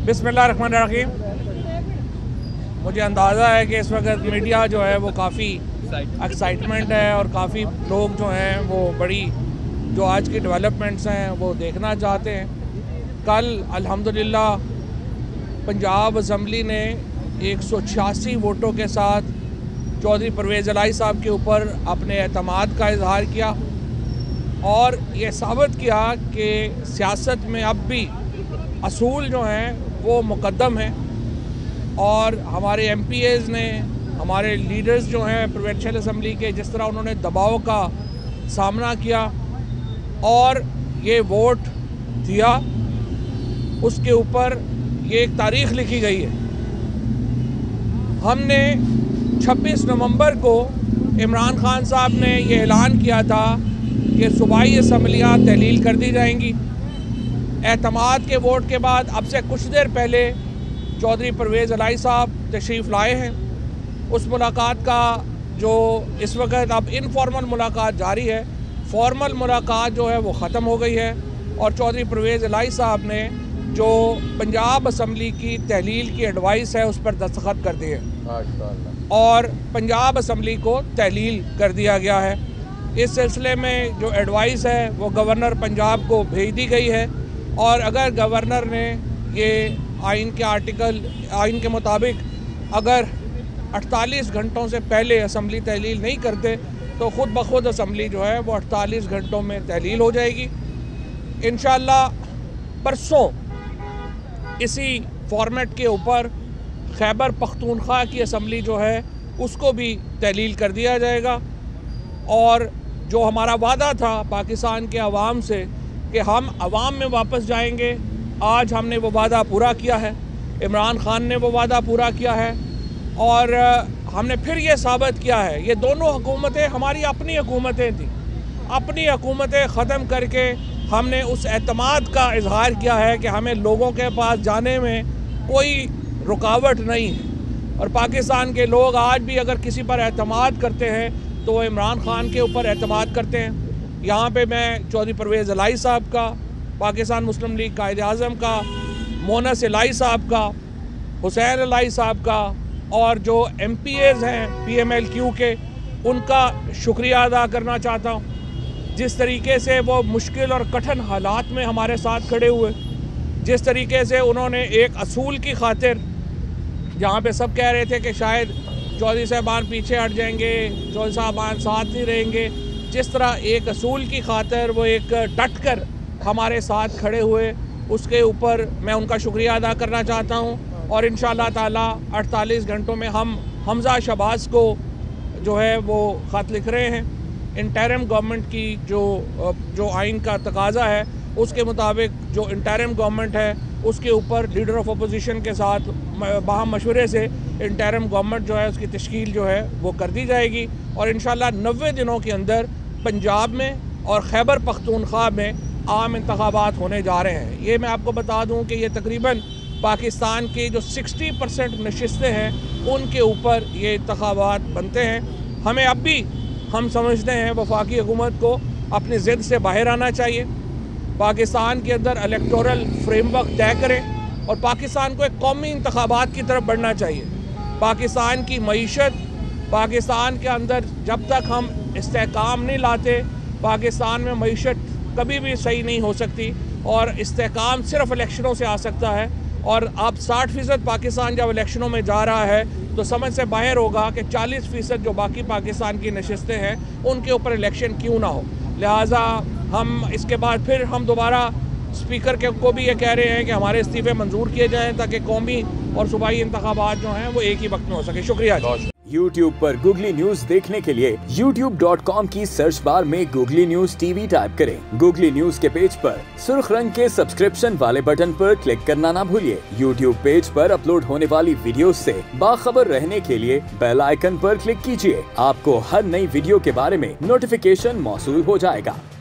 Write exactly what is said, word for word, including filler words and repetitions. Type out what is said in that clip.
बिस्मिल्लाहिर्रहमानिर्रहीम। मुझे अंदाज़ा है कि इस वक्त मीडिया जो है वो काफ़ी एक्साइटमेंट है और काफ़ी लोग जो हैं वो बड़ी जो आज की डेवलपमेंट्स हैं वो देखना चाहते हैं। कल अल्हम्दुलिल्लाह पंजाब असम्बली ने एक सौ छियासी वोटों के साथ चौधरी परवेज़ इलाही साहब के ऊपर अपने एतमाद का इजहार किया और ये साबित किया कि सियासत में अब भी असूल जो हैं वो मुकद्दम हैं और हमारे एम पी एज़ ने, हमारे लीडर्स जो हैं प्रोविंशियल असम्बली के, जिस तरह उन्होंने दबाव का सामना किया और ये वोट दिया, उसके ऊपर ये एक तारीख़ लिखी गई है। हमने छब्बीस नवंबर को इमरान खान साहब ने ये ऐलान किया था कि सूबाई असम्बलियाँ तहलील कर दी जाएंगी। एतमाद के वोट के बाद अब से कुछ देर पहले चौधरी परवेज़ इलाही साहब तशरीफ़ लाए हैं। उस मुलाकात का जो इस वक्त अब इनफॉर्मल मुलाकात जारी है, फॉर्मल मुलाकात जो है वो ख़त्म हो गई है और चौधरी परवेज़ इलाही साहब ने जो पंजाब असम्बली की तहलील की एडवाइस है उस पर दस्तखत कर दिए और पंजाब असम्बली को तहलील कर दिया गया है। इस सिलसिले में जो एडवाइस है वो गवर्नर पंजाब को भेज दी गई है और अगर गवर्नर ने ये आइन के आर्टिकल आइन के मुताबिक अगर अड़तालीस घंटों से पहले असम्बली तहलील नहीं करते तो ख़ुद ब खुद असम्बली जो है वो अड़तालीस घंटों में तहलील हो जाएगी। इंशाअल्लाह परसों इसी फॉर्मेट के ऊपर खैबर पख्तूनख्वा की असम्बली जो है उसको भी तहलील कर दिया जाएगा और जो हमारा वादा था पाकिस्तान के अवाम से कि हम अवाम में वापस जाएंगे, आज हमने वो वादा पूरा किया है। इमरान खान ने वो वादा पूरा किया है और हमने फिर ये साबित किया है, ये दोनों हुकूमतें हमारी अपनी हुकूमतें थी, अपनी हुकूमतें ख़त्म करके हमने उस एतमाद का इजहार किया है कि हमें लोगों के पास जाने में कोई रुकावट नहीं है और पाकिस्तान के लोग आज भी अगर किसी पर एतमाद करते हैं तो वो इमरान खान के ऊपर एतमाद करते हैं। यहाँ पे मैं चौधरी परवेज़ इलाही साहब का, पाकिस्तान मुस्लिम लीग कायद आज़म का, मोनस इलाही साहब का, हुसैन इलाही साहब का और जो एम पी एज़ हैं पी एम एल क्यू के, उनका शुक्रिया अदा करना चाहता हूँ। जिस तरीके से वो मुश्किल और कठिन हालात में हमारे साथ खड़े हुए, जिस तरीके से उन्होंने एक असूल की खातिर, जहाँ पे सब कह रहे थे कि शायद चौधरी साहबान पीछे हट जाएंगे, चौधरी साहबान साथ नहीं रहेंगे, जिस तरह एक असूल की खातिर वो एक डट कर हमारे साथ खड़े हुए, उसके ऊपर मैं उनका शुक्रिया अदा करना चाहता हूँ और इंशाअल्लाह ताला अड़तालीस घंटों में हम हमज़ा शहबाज को जो है वो ख़त लिख रहे हैं। इंटरिम गवर्नमेंट की जो जो आइन का तकाज़ा है उसके मुताबिक जो इंटरिम गवर्नमेंट है उसके ऊपर लीडर ऑफ अपोजिशन के साथ बाहम मशवरे से इंटरिम गवर्नमेंट जो है उसकी तश्कील जो है वो कर दी जाएगी और इंशाअल्लाह नब्बे दिनों के अंदर पंजाब में और खैबर पख्तूनख्वा में आम इंतखाबात होने जा रहे हैं। ये मैं आपको बता दूं कि ये तकरीबन पाकिस्तान की जो साठ परसेंट नशिस्तें हैं उनके ऊपर ये इंतखाबात बनते हैं। हमें अब भी हम समझते हैं वफाकी हुकूमत को अपनी ज़िद से बाहर आना चाहिए, पाकिस्तान के अंदर इलेक्टोरल फ्रेमवर्क तय करें और पाकिस्तान को एक कौमी इंतखाबात की तरफ बढ़ना चाहिए। पाकिस्तान की मईशत, पाकिस्तान के अंदर जब तक हम इस्तेहकाम नहीं लाते, पाकिस्तान में मईशत कभी भी सही नहीं हो सकती और इस्तेहकाम सिर्फ इलेक्शनों से आ सकता है। और अब साठ फ़ीसद पाकिस्तान जब इलेक्शनों में जा रहा है तो समझ से बाहर होगा कि चालीस फ़ीसद जो बाकी पाकिस्तान की नशिस्तें हैं उनके ऊपर इलेक्शन क्यों ना हो। लिहाजा हम इसके बाद फिर हम दोबारा स्पीकर के को भी ये कह रहे हैं कि हमारे इस्तीफ़े मंजूर किए जाएँ ताकि कौमी और सूबाई इंतखाबात जो हैं वो एक ही वक्त में हो सके। शुक्रिया। यूट्यूब पर गूगली न्यूज देखने के लिए यूट्यूब डॉट कॉम की सर्च बार में गूगली न्यूज टीवी टाइप करें। गूगली न्यूज के पेज पर सुर्ख रंग के सब्सक्रिप्शन वाले बटन पर क्लिक करना ना भूलिए। यूट्यूब पेज पर अपलोड होने वाली वीडियोस से बाखबर रहने के लिए बेल आइकन पर क्लिक कीजिए। आपको हर नई वीडियो के बारे में नोटिफिकेशन मौसूल हो जाएगा।